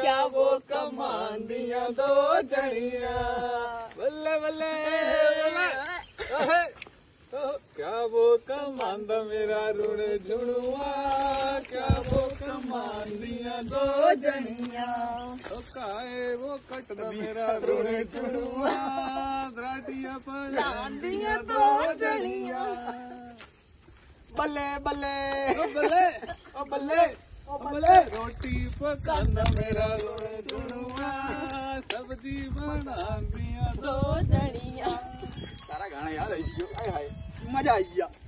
क्या वो कमान दिया दो जड़िया बल्ले बल्ले क्या वो कमान दा मेरा रुण झुणुआ क्या वो कमान दिया दो जड़िया काए वो कट दा मेरा रुण झुणुआ दराटिया पर दिया दो जड़िया बल्ले बल्ले बल्ले बल्ले बल्ले रोटी पकांदा मेरा रुण झुणुआ सब्जी बना दिया दो जड़िया सारा गाना याद आई हाय मजा आई गया।